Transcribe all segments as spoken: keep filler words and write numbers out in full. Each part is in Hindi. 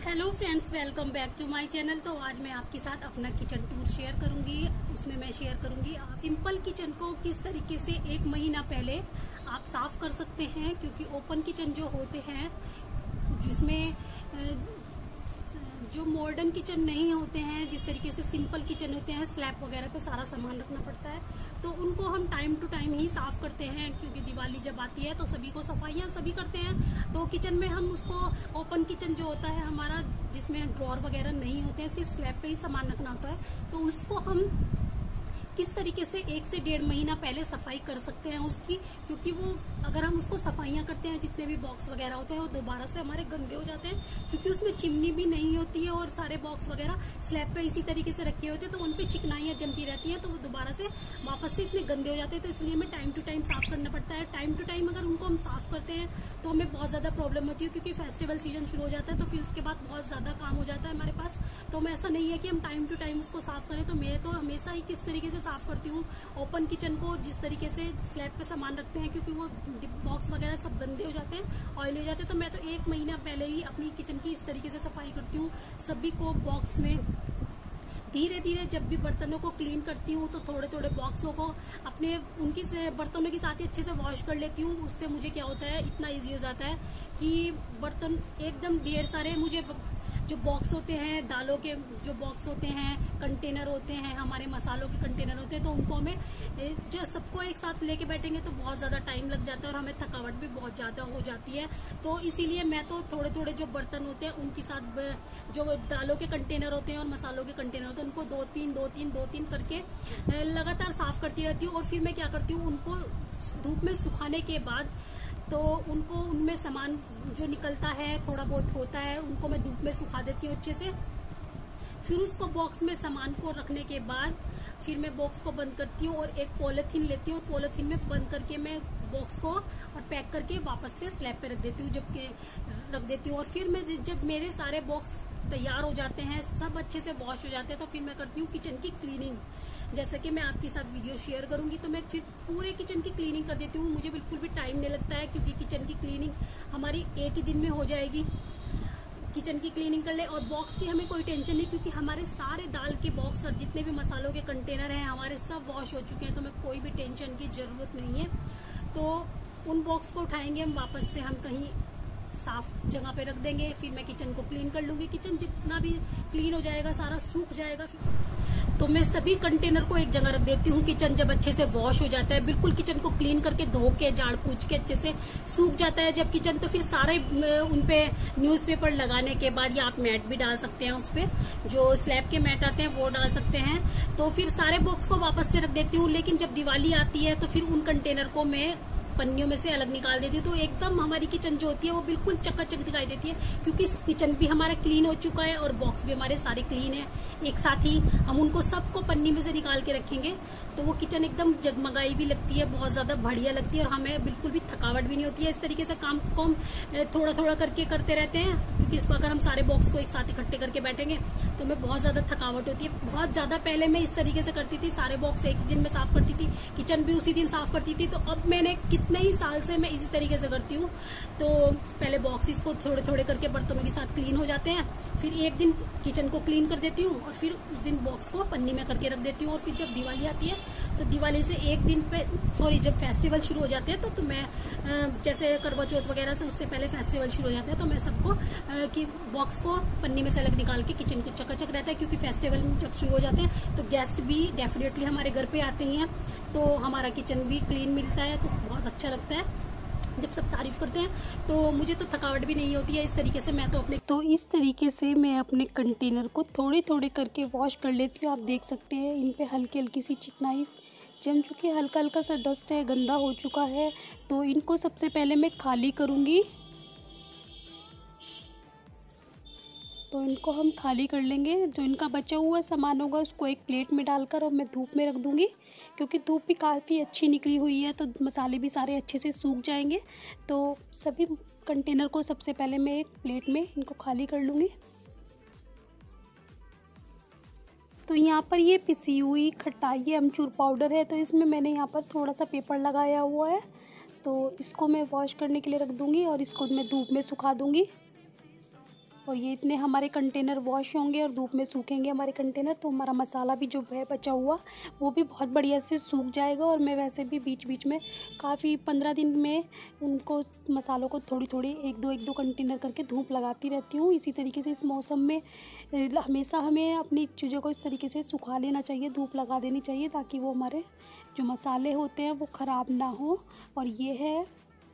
Hello friends, welcome back to my channel. तो आज मैं आपके साथ अपना किचन टूर शेयर करूंगी। उसमें मैं शेयर करूंगी सिंपल किचन को किस तरीके से एक महीना पहले आप साफ कर सकते हैं, क्योंकि ओपन किचन जो होते हैं जिसमें जो मॉडर्न किचन नहीं होते हैं, जिस तरीके से सिंपल किचन होते हैं, स्लैब वगैरह पे सारा सामान रखना पड़ता है, तो उनको हम टाइम टू टाइम ही साफ करते हैं। क्योंकि दिवाली जब आती है तो सभी को सफाइयाँ सभी करते हैं, तो किचन में हम उसको ओपन किचन जो होता है हमारा, जिसमें ड्रॉर वगैरह नहीं होते हैं, सिर्फ स्लैब पे ही सामान रखना होता है, तो उसको हम किस तरीके से एक से डेढ़ महीना पहले सफाई कर सकते हैं उसकी। क्योंकि वो अगर हम उसको सफाइयाँ करते हैं, जितने भी बॉक्स वगैरह होते हैं वो दोबारा से हमारे गंदे हो जाते हैं, क्योंकि उसमें चिमनी भी नहीं होती है और सारे बॉक्स वगैरह स्लैब पे इसी तरीके से रखे होते हैं, तो उन पे चिकनाइयाँ जमती रहती हैं, तो वो दोबारा से वापस से इतने गंदे हो जाते हैं। तो इसलिए हमें टाइम टू टाइम साफ करना पड़ता है। टाइम टू टाइम अगर उनको हम साफ करते हैं तो हमें बहुत ज़्यादा प्रॉब्लम होती है, क्योंकि फेस्टिवल सीजन शुरू हो जाता है, तो फिर उसके बाद बहुत ज़्यादा काम हो जाता है हमारे पास। तो हमें ऐसा नहीं है कि हम टाइम टू टाइम उसको साफ करें। तो मैं तो हमेशा ही किस तरीके से साफ करती हूँ ओपन किचन को, जिस तरीके से स्लैब पे सामान रखते हैं, क्योंकि वो बॉक्स वगैरह सब गंदे हो जाते हैं, ऑयल हो जाते हैं, तो मैं तो एक महीना पहले ही अपनी किचन की इस तरीके से सफाई करती हूँ। सभी को बॉक्स में धीरे धीरे जब भी बर्तनों को क्लीन करती हूँ तो थोड़े थोड़े बॉक्सों को अपने उनकी बर्तनों के साथ ही अच्छे से वॉश कर लेती हूँ। उससे मुझे क्या होता है, इतना इजी हो जाता है कि बर्तन एकदम ढेर सारे, मुझे जो बॉक्स होते हैं, दालों के जो बॉक्स होते हैं, कंटेनर होते हैं, हमारे मसालों के कंटेनर होते हैं, तो उनको हमें जो सबको एक साथ लेके बैठेंगे तो बहुत ज़्यादा टाइम लग जाता है और हमें थकावट भी बहुत ज़्यादा हो जाती है। तो इसीलिए मैं तो थोड़े थोड़े जो बर्तन होते हैं उनके साथ जो दालों के कंटेनर होते हैं और मसालों के कंटेनर होते हैं, उनको दो तीन दो तीन दो तीन करके लगातार साफ करती रहती हूँ। और फिर मैं क्या करती हूँ, उनको धूप में सुखाने के बाद तो उनको उनमें सामान जो निकलता है, थोड़ा बहुत होता है, उनको मैं धूप में सुखा देती हूँ अच्छे से। फिर उसको बॉक्स में सामान को रखने के बाद फिर मैं बॉक्स को बंद करती हूँ और एक पॉलीथीन लेती हूँ और पॉलीथीन में बंद करके मैं बॉक्स को और पैक करके वापस से स्लैब पे रख देती हूँ, जबकि रख देती हूँ। और फिर मैं जब मेरे सारे बॉक्स तैयार हो जाते हैं, सब अच्छे से वॉश हो जाते हैं, तो फिर मैं करती हूँ किचन की क्लीनिंग। जैसे कि मैं आपके साथ वीडियो शेयर करूंगी, तो मैं फिर पूरे किचन की क्लीनिंग कर देती हूँ। मुझे बिल्कुल भी टाइम नहीं लगता है, क्योंकि किचन की क्लीनिंग हमारी एक ही दिन में हो जाएगी। किचन की क्लीनिंग कर ले और बॉक्स की हमें कोई टेंशन नहीं, क्योंकि हमारे सारे दाल के बॉक्स और जितने भी मसालों के कंटेनर हैं हमारे सब वॉश हो चुके हैं, तो हमें कोई भी टेंशन की ज़रूरत नहीं है। तो उन बॉक्स को उठाएंगे हम, वापस से हम कहीं साफ जगह पे रख देंगे। फिर मैं किचन को क्लीन कर लूँगी। किचन जितना भी क्लीन हो जाएगा, सारा सूख जाएगा, फिर तो मैं सभी कंटेनर को एक जगह रख देती हूँ। किचन जब अच्छे से वॉश हो जाता है, बिल्कुल किचन को क्लीन करके धो के झाड़ पूछ के अच्छे से सूख जाता है जब किचन, तो फिर सारे उन पे न्यूज़पेपर लगाने के बाद, या आप मैट भी डाल सकते हैं उस पर, जो स्लैब के मैट आते हैं वो डाल सकते हैं। तो फिर सारे बॉक्स को वापस से रख देती हूँ। लेकिन जब दिवाली आती है तो फिर उन कंटेनर को मैं पन्नियों में से अलग निकाल देती हूँ, तो एकदम हमारी किचन जो होती है वो बिल्कुल चकाचक दिखाई देती है, क्योंकि किचन भी हमारा क्लीन हो चुका है और बॉक्स भी हमारे सारे क्लीन है। एक साथ ही हम उनको सबको पन्नी में से निकाल के रखेंगे तो वो किचन एकदम जगमगाई भी लगती है, बहुत ज़्यादा बढ़िया लगती है, और हमें बिल्कुल भी थकावट भी नहीं होती है। इस तरीके से काम को हम थोड़ा थोड़ा करके करते रहते हैं, क्योंकि इस प्रकार हम सारे बॉक्स को एक साथ इकट्ठे करके बैठेंगे तो हमें बहुत ज़्यादा थकावट होती है। बहुत ज़्यादा पहले मैं इस तरीके से करती थी, सारे बॉक्स एक दिन में साफ करती थी, किचन भी उसी दिन साफ करती थी। तो अब मैंने कितने ही साल से मैं इसी तरीके से करती हूँ। तो पहले बॉक्सेस को थोड़े थोड़े करके बर्तनों के साथ क्लीन हो जाते हैं, फिर एक दिन किचन को क्लीन कर देती हूँ और फिर उस दिन बॉक्स को पन्नी में करके रख देती हूँ। और फिर जब दिवाली आती है तो दिवाली से एक दिन पे, सॉरी जब फेस्टिवल शुरू हो जाते हैं तो, तो मैं जैसे करवा चौथ वगैरह से उससे पहले फेस्टिवल शुरू हो जाते हैं, तो मैं सबको कि बॉक्स को पन्नी में से अलग निकाल के किचन को चकाचक रहता है, क्योंकि फेस्टिवल जब शुरू हो जाते हैं तो गेस्ट भी डेफिनेटली हमारे घर पे आते ही हैं, तो हमारा किचन भी क्लीन मिलता है, तो बहुत अच्छा लगता है जब सब तारीफ करते हैं। तो मुझे तो थकावट भी नहीं होती है। इस तरीके से मैं तो अपने तो इस तरीके से मैं अपने कंटेनर को थोड़े थोड़े करके वॉश कर लेती हूँ। आप देख सकते हैं इन पे हल्की हल्की सी चिकनाई जम चुकी है, हल्का हल्का सा डस्ट है, गंदा हो चुका है। तो इनको सबसे पहले मैं खाली करूँगी, तो इनको हम खाली कर लेंगे। जो इनका बचा हुआ सामान होगा उसको एक प्लेट में डालकर और मैं धूप में रख दूँगी, क्योंकि धूप भी काफ़ी अच्छी निकली हुई है, तो मसाले भी सारे अच्छे से सूख जाएंगे। तो सभी कंटेनर को सबसे पहले मैं एक प्लेट में इनको खाली कर लूँगी। तो यहाँ पर ये पिसी हुई खटाई है, अमचूर पाउडर है, तो इसमें मैंने यहाँ पर थोड़ा सा पेपर लगाया हुआ है, तो इसको मैं वॉश करने के लिए रख दूँगी और इसको मैं धूप में सुखा दूँगी। और ये इतने हमारे कंटेनर वॉश होंगे और धूप में सूखेंगे हमारे कंटेनर, तो हमारा मसाला भी जो है बचा हुआ वो भी बहुत बढ़िया से सूख जाएगा। और मैं वैसे भी बीच बीच में काफ़ी पंद्रह दिन में उनको मसालों को थोड़ी थोड़ी एक दो एक दो कंटेनर करके धूप लगाती रहती हूँ। इसी तरीके से इस मौसम में हमेशा हमें अपनी चीज़ों को इस तरीके से सुखा लेना चाहिए, धूप लगा देनी चाहिए, ताकि वो हमारे जो मसाले होते हैं वो ख़राब ना हो। और ये है,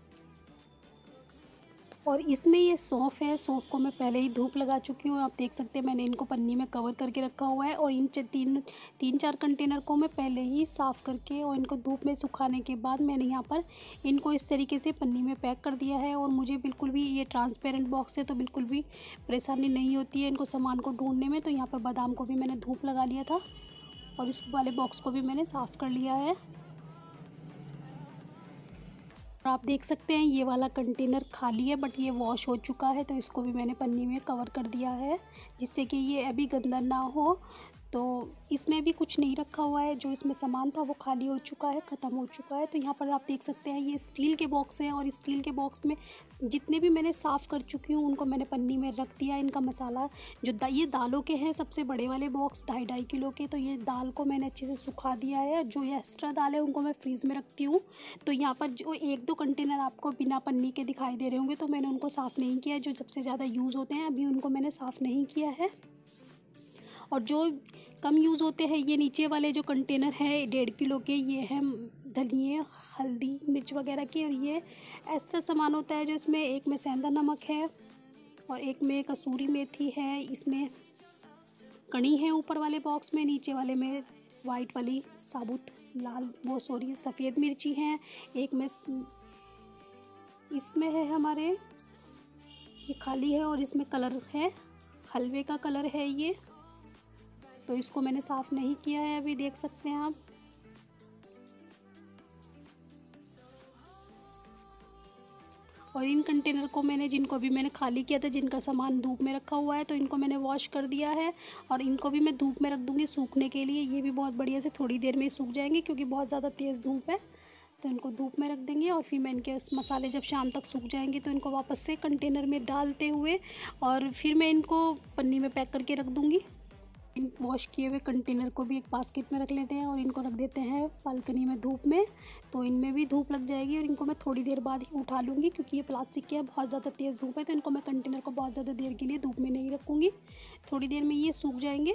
और इसमें ये सौंफ है, सौंफ को मैं पहले ही धूप लगा चुकी हूँ। आप देख सकते हैं मैंने इनको पन्नी में कवर करके रखा हुआ है। और इन तीन तीन चार कंटेनर को मैं पहले ही साफ़ करके और इनको धूप में सुखाने के बाद मैंने यहाँ पर इनको इस तरीके से पन्नी में पैक कर दिया है। और मुझे बिल्कुल भी ये ट्रांसपेरेंट बॉक्स है तो बिल्कुल भी परेशानी नहीं होती है इनको सामान को ढूंढने में। तो यहाँ पर बादाम को भी मैंने धूप लगा लिया था और इस वाले बॉक्स को भी मैंने साफ़ कर लिया है। आप देख सकते हैं ये वाला कंटेनर खाली है, बट ये वॉश हो चुका है, तो इसको भी मैंने पन्नी में कवर कर दिया है जिससे कि ये अभी गंदा ना हो। तो इसमें भी कुछ नहीं रखा हुआ है, जो इसमें सामान था वो खाली हो चुका है, ख़त्म हो चुका है। तो यहाँ पर आप देख सकते हैं ये स्टील के बॉक्स हैं और इस स्टील के बॉक्स में जितने भी मैंने साफ़ कर चुकी हूँ उनको मैंने पन्नी में रख दिया। इनका मसाला जो दा, ये दालों के हैं सबसे बड़े वाले बॉक्स ढाई ढाई किलो के, तो ये दाल को मैंने अच्छे से सुखा दिया है। जो ये एक्स्ट्रा दाल है उनको मैं फ्रीज़ में रखती हूँ। तो यहाँ पर जो एक दो कंटेनर आपको बिना पन्नी के दिखाई दे रहे होंगे, तो मैंने उनको साफ़ नहीं किया। जो सबसे ज़्यादा यूज़ होते हैं अभी उनको मैंने साफ़ नहीं किया है। और जो कम यूज़ होते हैं ये नीचे वाले जो कंटेनर हैं डेढ़ किलो के, ये हैं धनिया हल्दी मिर्च वगैरह के। और ये एक्स्ट्रा सामान होता है जो इसमें, एक में सेंधा नमक है और एक में कसूरी मेथी है, इसमें कड़ी है ऊपर वाले बॉक्स में, नीचे वाले में वाइट वाली साबुत लाल वो सॉरी सफ़ेद मिर्ची हैं, एक में इसमें है हमारे ये खाली है और इसमें कलर है हलवे का कलर है ये। तो इसको मैंने साफ़ नहीं किया है अभी, देख सकते हैं आप। और इन कंटेनर को मैंने जिनको भी मैंने खाली किया था, जिनका सामान धूप में रखा हुआ है, तो इनको मैंने वॉश कर दिया है और इनको भी मैं धूप में रख दूँगी सूखने के लिए। ये भी बहुत बढ़िया से थोड़ी देर में ही सूख जाएंगे क्योंकि बहुत ज़्यादा तेज़ धूप है। तो इनको धूप में रख देंगे और फिर मैं इनके मसाले जब शाम तक सूख जाएंगे तो इनको वापस से कंटेनर में डालते हुए और फिर मैं इनको पन्नी में पैक करके रख दूँगी। इन वॉश किए हुए कंटेनर को भी एक बास्केट में रख लेते हैं और इनको रख देते हैं बालकनी में धूप में, तो इनमें भी धूप लग जाएगी। और इनको मैं थोड़ी देर बाद ही उठा लूँगी क्योंकि ये प्लास्टिक के बहुत ज़्यादा तेज़ धूप है, तो इनको मैं कंटेनर को बहुत ज़्यादा देर के लिए धूप में नहीं रखूँगी, थोड़ी देर में ये सूख जाएंगे।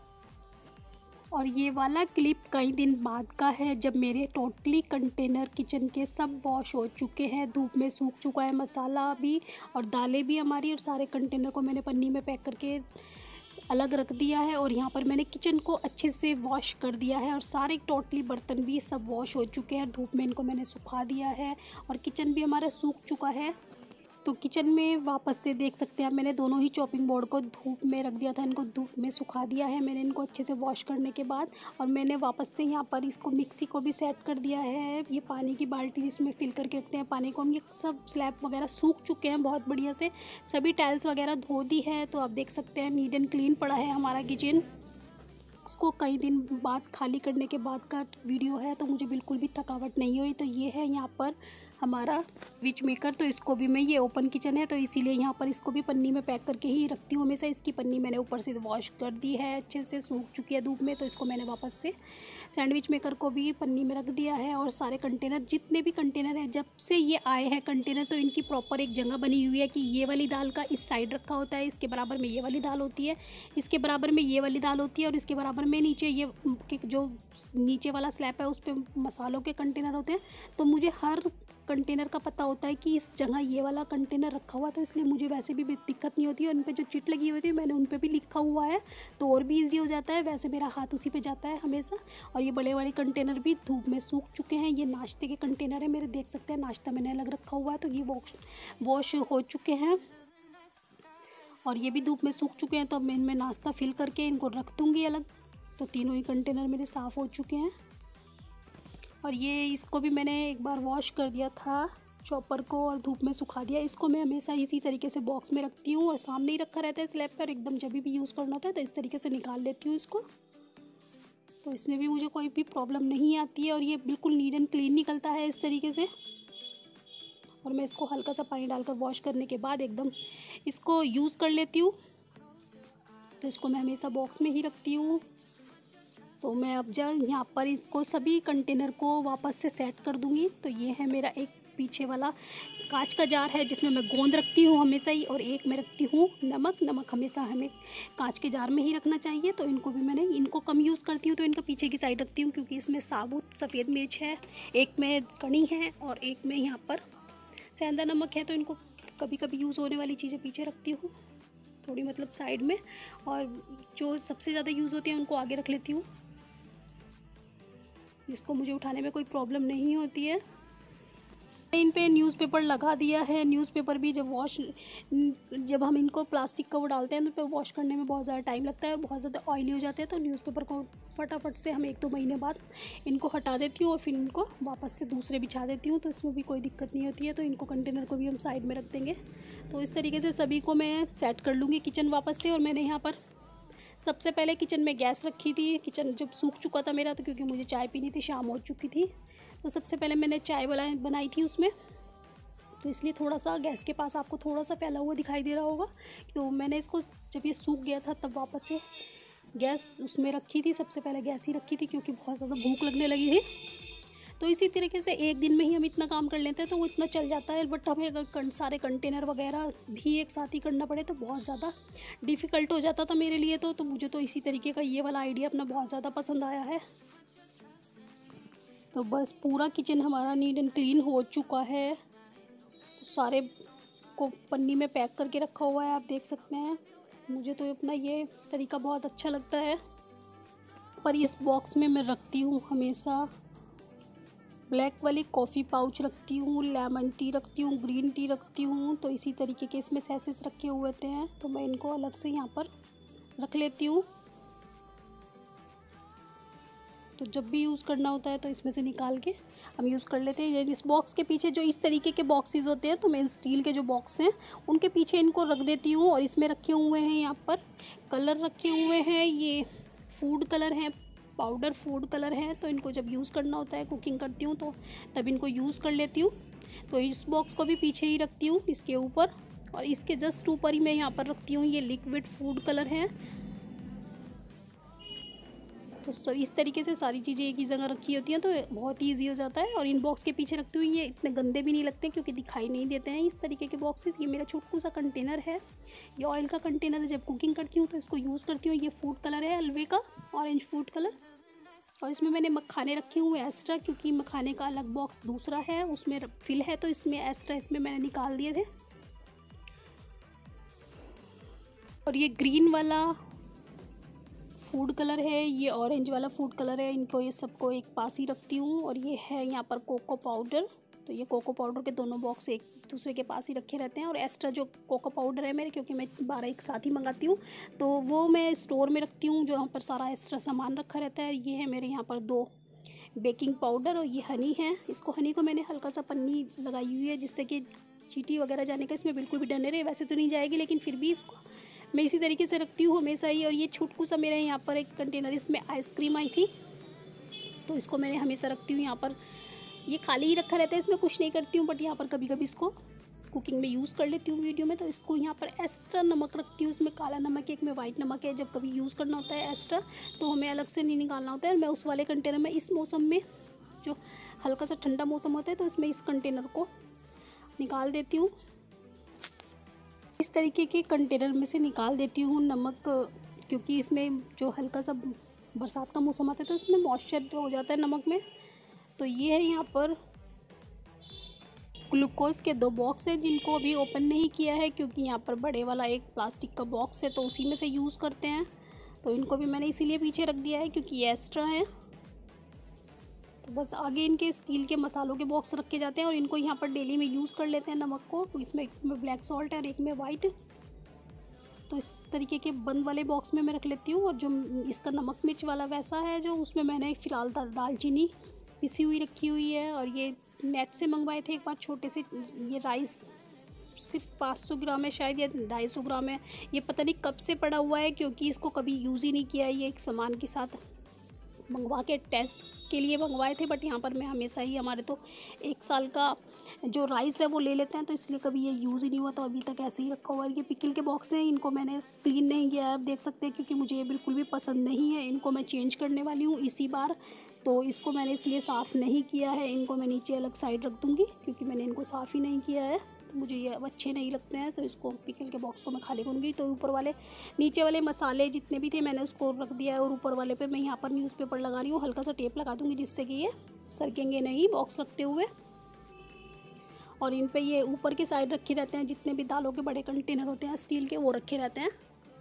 और ये वाला क्लिप कई दिन बाद का है जब मेरे टोटली कंटेनर किचन के सब वॉश हो चुके हैं, धूप में सूख चुका है मसाला भी और दालें भी हमारी, और सारे कंटेनर को मैंने पन्नी में पैक करके अलग रख दिया है। और यहाँ पर मैंने किचन को अच्छे से वॉश कर दिया है और सारे टोटली बर्तन भी सब वॉश हो चुके हैं, धूप में इनको मैंने सुखा दिया है और किचन भी हमारा सूख चुका है। तो किचन में वापस से देख सकते हैं मैंने दोनों ही चॉपिंग बोर्ड को धूप में रख दिया था, इनको धूप में सुखा दिया है मैंने इनको अच्छे से वॉश करने के बाद। और मैंने वापस से यहाँ पर इसको मिक्सी को भी सेट कर दिया है। ये पानी की बाल्टी जिसमें फिल करके रखते हैं पानी को हम, ये सब स्लैब वगैरह सूख चुके हैं बहुत बढ़िया से, सभी टाइल्स वगैरह धो दी है। तो आप देख सकते हैं नीट एंड क्लीन पड़ा है हमारा किचन। इसको कई दिन बाद खाली करने के बाद का वीडियो है, तो मुझे बिल्कुल भी थकावट नहीं हुई। तो ये है यहाँ पर हमारा विच मेकर, तो इसको भी मैं, ये ओपन किचन है तो इसीलिए यहाँ पर इसको भी पन्नी में पैक करके ही रखती हूँ हमेशा। इसकी पन्नी मैंने ऊपर से वॉश कर दी है, अच्छे से सूख चुकी है धूप में, तो इसको मैंने वापस से सैंडविच मेकर को भी पन्नी में रख दिया है। और सारे कंटेनर जितने भी कंटेनर हैं जब से ये आए हैं कंटेनर, तो इनकी प्रॉपर एक जगह बनी हुई है कि ये वाली दाल का इस साइड रखा होता है, इसके बराबर में ये वाली दाल होती है, इसके बराबर में ये वाली दाल होती है और इसके बराबर में नीचे ये जो नीचे वाला स्लैब है उस पर मसालों के कंटेनर होते हैं। तो मुझे हर कंटेनर का पता होता है कि इस जगह ये वाला कंटेनर रखा हुआ, तो इसलिए मुझे वैसे भी दिक्कत नहीं होती है। और उन पर जो चिट लगी हुई थी मैंने उन पर भी लिखा हुआ है, तो और भी इजी हो जाता है, वैसे मेरा हाथ उसी पे जाता है हमेशा। और ये बड़े वाले कंटेनर भी धूप में सूख चुके हैं। ये नाश्ते के कंटेनर है मेरे, देख सकते हैं नाश्ता मैंने अलग रखा हुआ है, तो ये वॉश वॉश हो चुके हैं और ये भी धूप में सूख चुके हैं। तो मैं इनमें नाश्ता फिल करके इनको रख दूँगी अलग। तो तीनों ही कंटेनर मेरे साफ़ हो चुके हैं। और ये इसको भी मैंने एक बार वॉश कर दिया था चॉपर को और धूप में सुखा दिया। इसको मैं हमेशा इसी तरीके से बॉक्स में रखती हूँ और सामने ही रखा रहता है स्लैब पर, एकदम जब भी यूज़ करना होता है तो इस तरीके से निकाल लेती हूँ इसको। तो इसमें भी मुझे कोई भी प्रॉब्लम नहीं आती है और ये बिल्कुल नीट एंड क्लीन निकलता है इस तरीके से। और और मैं इसको हल्का सा पानी डालकर वॉश करने के बाद एकदम इसको यूज़ कर लेती हूँ। तो इसको मैं हमेशा बॉक्स में ही रखती हूँ। तो मैं अब जब यहाँ पर इसको सभी कंटेनर को वापस से सेट कर दूँगी। तो ये है मेरा एक पीछे वाला कांच का जार है जिसमें मैं गोंद रखती हूँ हमेशा ही, और एक मैं रखती हूँ नमक। नमक हमेशा हमें कांच के जार में ही रखना चाहिए। तो इनको भी मैंने इनको कम यूज़ करती हूँ, तो इनका पीछे की साइड रखती हूँ क्योंकि इसमें साबुत सफ़ेद मिर्च है, एक में कड़ी है और एक में यहाँ पर सेंधा नमक है। तो इनको कभी कभी यूज़ होने वाली चीज़ें पीछे रखती हूँ थोड़ी, मतलब साइड में, और जो सबसे ज़्यादा यूज़ होती हैं उनको आगे रख लेती हूँ, जिसको मुझे उठाने में कोई प्रॉब्लम नहीं होती है। इन पे न्यूज़पेपर लगा दिया है। न्यूज़पेपर भी जब वॉश जब हम इनको प्लास्टिक का वो डालते हैं तो वॉश करने में बहुत ज़्यादा टाइम लगता है और बहुत ज़्यादा ऑयली हो जाते हैं। तो न्यूज़पेपर को फटाफट से हम एक दो महीने बाद इनको हटा देती हूँ और फिर इनको वापस से दूसरे बिछा देती हूँ। तो इसमें भी कोई दिक्कत नहीं होती है। तो इनको कंटेनर को भी हम साइड में रख देंगे। तो इस तरीके से सभी को मैं सेट कर लूँगी किचन वापस से। और मैंने यहाँ पर सबसे पहले किचन में गैस रखी थी। किचन जब सूख चुका था मेरा, तो क्योंकि मुझे चाय पीनी थी, शाम हो चुकी थी, तो सबसे पहले मैंने चाय वाला बनाई थी उसमें। तो इसलिए थोड़ा सा गैस के पास आपको थोड़ा सा फैला हुआ दिखाई दे रहा होगा। तो मैंने इसको जब ये सूख गया था तब वापस से गैस उसमें रखी थी। सबसे पहले गैस ही रखी थी क्योंकि बहुत ज़्यादा भूख लगने लगी थी। तो इसी तरीके से एक दिन में ही हम इतना काम कर लेते हैं तो वो इतना चल जाता है। बट हमें अगर सारे कंटेनर वगैरह भी एक साथ ही करना पड़े तो बहुत ज़्यादा डिफ़िकल्ट हो जाता था मेरे लिए। तो तो मुझे तो इसी तरीके का ये वाला आइडिया अपना बहुत ज़्यादा पसंद आया है। तो बस पूरा किचन हमारा नीट एंड क्लीन हो चुका है। तो सारे को पन्नी में पैक करके रखा हुआ है, आप देख सकते हैं। मुझे तो अपना ये तरीका बहुत अच्छा लगता है। पर इस बॉक्स में मैं रखती हूँ हमेशा ब्लैक वाली कॉफ़ी पाउच रखती हूँ, लेमन टी रखती हूँ, ग्रीन टी रखती हूँ। तो इसी तरीके के इसमें सैसेस रखे हुए होते हैं। तो मैं इनको अलग से यहाँ पर रख लेती हूँ। तो जब भी यूज़ करना होता है तो इसमें से निकाल के हम यूज़ कर लेते हैं। इस बॉक्स के पीछे जो इस तरीके के बॉक्सेस होते हैं, तो मैं स्टील के जो बॉक्स हैं उनके पीछे इनको रख देती हूँ। और इसमें रखे हुए हैं यहाँ पर कलर रखे हुए हैं, ये फूड कलर हैं, पाउडर फूड कलर है। तो इनको जब यूज़ करना होता है, कुकिंग करती हूँ तो तब इनको यूज़ कर लेती हूँ। तो इस बॉक्स को भी पीछे ही रखती हूँ इसके ऊपर, और इसके जस्ट ऊपर ही मैं यहाँ पर रखती हूँ ये लिक्विड फूड कलर है। तो सब इस तरीके से सारी चीज़ें एक ही जगह रखी होती हैं तो बहुत ही ईजी हो जाता है। और इन बॉक्स के पीछे रखती हूँ, ये इतने गंदे भी नहीं लगते क्योंकि दिखाई नहीं देते हैं इस तरीके के बॉक्सेस। ये मेरा छोटू सा कंटेनर है, ये ऑयल का कंटेनर है। जब कुकिंग करती हूँ तो इसको यूज़ करती हूँ। ये फूड कलर है हलवे का, ऑरेंज फूड कलर। और इसमें मैंने मखाने रखे हुए हैं एक्स्ट्रा, क्योंकि मखाने का अलग बॉक्स दूसरा है, उसमें फिल है, तो इसमें एक्स्ट्रा इसमें मैंने निकाल दिए थे। और ये ग्रीन वाला फूड कलर है, ये ऑरेंज वाला फूड कलर है। इनको ये सबको एक पास ही रखती हूँ। और ये है यहाँ पर कोको पाउडर। तो ये कोको पाउडर के दोनों बॉक्स एक दूसरे के पास ही रखे रहते हैं। और एक्स्ट्रा जो कोको पाउडर है मेरे, क्योंकि मैं बारह एक साथ ही मंगाती हूँ, तो वो मैं स्टोर में रखती हूँ, जो यहाँ पर सारा एक्स्ट्रा सामान रखा रहता है। ये है मेरे यहाँ पर दो बेकिंग पाउडर, और ये हनी है। इसको हनी को मैंने हल्का सा पन्नी लगाई हुई है जिससे कि चींटी वगैरह जाने का इसमें बिल्कुल भी डर नहीं रहे। वैसे तो नहीं जाएगी, लेकिन फिर भी इसको मैं इसी तरीके से रखती हूँ हमेशा ही। और ये छोटू सा मेरे यहाँ पर एक कंटेनर, इसमें आइसक्रीम आई थी, तो इसको मैंने हमेशा रखती हूँ यहाँ पर। ये खाली ही रखा रहता है, इसमें कुछ नहीं करती हूँ, बट यहाँ पर कभी कभी इसको कुकिंग में यूज़ कर लेती हूँ वीडियो में। तो इसको यहाँ पर एक्स्ट्रा नमक रखती हूँ, इसमें काला नमक है, एक में वाइट नमक है। जब कभी यूज़ करना होता है एक्स्ट्रा तो हमें अलग से नहीं निकालना होता है। मैं उस वाले कंटेनर में इस मौसम में, जो हल्का सा ठंडा मौसम होता है, तो इसमें इस कंटेनर को निकाल देती हूँ। इस तरीके के कंटेनर में से निकाल देती हूँ नमक, क्योंकि इसमें जो हल्का सा बरसात का मौसम आता है तो इसमें मॉइस्चर हो जाता है नमक में। तो ये है यहाँ पर ग्लूकोज के दो बॉक्स हैं जिनको अभी ओपन नहीं किया है, क्योंकि यहाँ पर बड़े वाला एक प्लास्टिक का बॉक्स है तो उसी में से यूज़ करते हैं। तो इनको भी मैंने इसीलिए पीछे रख दिया है क्योंकि ये एक्स्ट्रा है। तो बस आगे इनके स्टील के मसालों के बॉक्स रखे जाते हैं और इनको यहाँ पर डेली में यूज़ कर लेते हैं नमक को। तो इसमें एक में ब्लैक सॉल्ट है और एक में वाइट। तो इस तरीके के बंद वाले बॉक्स में मैं रख लेती हूँ। और जो इसका नमक मिर्च वाला वैसा है, जो उसमें मैंने फ़िलहाल दालचीनी पिसी हुई रखी हुई है। और ये नेट से मंगवाए थे एक बार छोटे से, ये राइस सिर्फ पाँच सौ ग्राम है शायद, या ढाई सौ ग्राम है। ये पता नहीं कब से पड़ा हुआ है, क्योंकि इसको कभी यूज़ ही नहीं किया है ये एक सामान के साथ। मंगवा के टेस्ट के लिए मंगवाए थे, बट यहाँ पर मैं हमेशा ही, हमारे तो एक साल का जो राइस है वो ले लेते हैं, तो इसलिए कभी ये यूज़ ही नहीं हुआ, तो अभी तक ऐसे ही रखा हुआ है। ये पिकल के बॉक्स हैं, इनको मैंने क्लीन नहीं किया है, आप देख सकते हैं, क्योंकि मुझे ये बिल्कुल भी पसंद नहीं है। इनको मैं चेंज करने वाली हूँ इसी बार, तो इसको मैंने इसलिए साफ़ नहीं किया है। इनको मैं नीचे अलग साइड रख दूँगी, क्योंकि मैंने इनको साफ़ ही नहीं किया है, तो मुझे ये अब अच्छे नहीं लगते हैं, तो इसको पिकल के बॉक्स को मैं खाली करूँगी। तो ऊपर वाले, नीचे वाले मसाले जितने भी थे मैंने उसको रख दिया है, और ऊपर वाले पे मैं यहाँ पर न्यूज़पेपर लगा रही हूँ, हल्का सा टेप लगा दूँगी, जिससे कि ये सरकेंगे नहीं बॉक्स रखते हुए। और इन पे ये ऊपर की साइड रखे रहते हैं, जितने भी दालों के बड़े कंटेनर होते हैं स्टील के, वो रखे रहते हैं।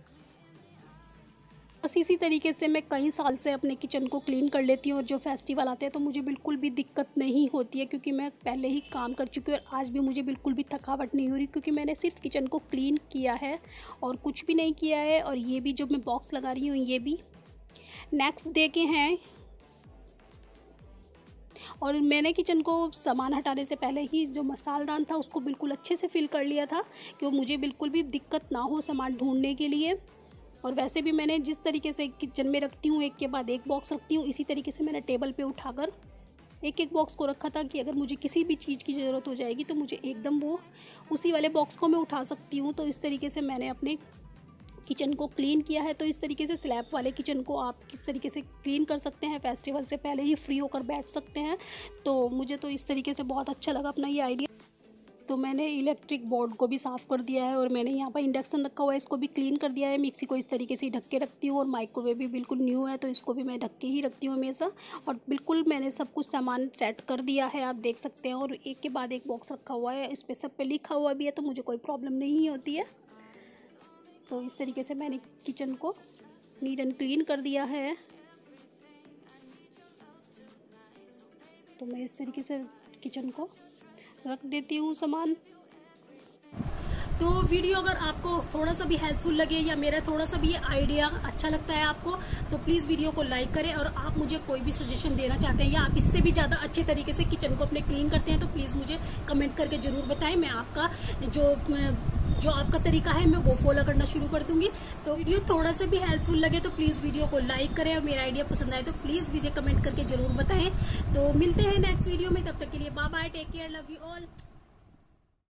बस इसी तरीके से मैं कई साल से अपने किचन को क्लीन कर लेती हूँ, और जो फेस्टिवल आते हैं तो मुझे बिल्कुल भी दिक्कत नहीं होती है, क्योंकि मैं पहले ही काम कर चुकी हूँ, और आज भी मुझे बिल्कुल भी थकावट नहीं हो रही, क्योंकि मैंने सिर्फ किचन को क्लीन किया है और कुछ भी नहीं किया है। और ये भी जो मैं बॉक्स लगा रही हूँ, ये भी नेक्स्ट डे के हैं, और मैंने किचन को सामान हटाने से पहले ही जो मसालदान था उसको बिल्कुल अच्छे से फिल कर लिया था, कि वो मुझे बिल्कुल भी दिक्कत ना हो सामान ढूंढने के लिए। और वैसे भी मैंने जिस तरीके से किचन में रखती हूँ, एक के बाद एक बॉक्स रखती हूँ, इसी तरीके से मैंने टेबल पे उठाकर एक एक बॉक्स को रखा था, कि अगर मुझे किसी भी चीज़ की ज़रूरत हो जाएगी तो मुझे एकदम वो उसी वाले बॉक्स को मैं उठा सकती हूँ। तो इस तरीके से मैंने अपने किचन को क्लीन किया है। तो इस तरीके से स्लैब वाले किचन को आप किस तरीके से क्लीन कर सकते हैं, फेस्टिवल से पहले ही फ्री होकर बैठ सकते हैं। तो मुझे तो इस तरीके से बहुत अच्छा लगा अपना ये आइडिया। तो मैंने इलेक्ट्रिक बोर्ड को भी साफ़ कर दिया है, और मैंने यहाँ पर इंडक्शन रखा हुआ है, इसको भी क्लीन कर दिया है। मिक्सी को इस तरीके से ढक के रखती हूँ, और माइक्रोवेव भी बिल्कुल न्यू है, तो इसको भी मैं ढक के ही रखती हूँ हमेशा। और बिल्कुल मैंने सब कुछ सामान सेट कर दिया है, आप देख सकते हैं। और एक के बाद एक बॉक्स रखा हुआ है, इस पर सब पे लिखा हुआ भी है, तो मुझे कोई प्रॉब्लम नहीं होती है। तो इस तरीके से मैंने किचन को नीट एंड क्लीन कर दिया है। तो मैं इस तरीके से किचन को रख देती हूँ सामान। तो वीडियो अगर आपको थोड़ा सा भी हेल्पफुल लगे, या मेरा थोड़ा सा भी ये आइडिया अच्छा लगता है आपको, तो प्लीज़ वीडियो को लाइक करें। और आप मुझे कोई भी सजेशन देना चाहते हैं, या आप इससे भी ज़्यादा अच्छे तरीके से किचन को अपने क्लीन करते हैं, तो प्लीज़ मुझे कमेंट करके ज़रूर बताएं। मैं आपका जो जो आपका तरीका है मैं वो फॉलो करना शुरू कर दूंगी। तो वीडियो थोड़ा सा भी हेल्पफुल लगे तो प्लीज़ वीडियो को लाइक करें, और मेरा आइडिया पसंद आए तो प्लीज़ मुझे कमेंट करके ज़रूर बताएं। तो मिलते हैं नेक्स्ट वीडियो में, तब तक के लिए bye bye, take care, love you all.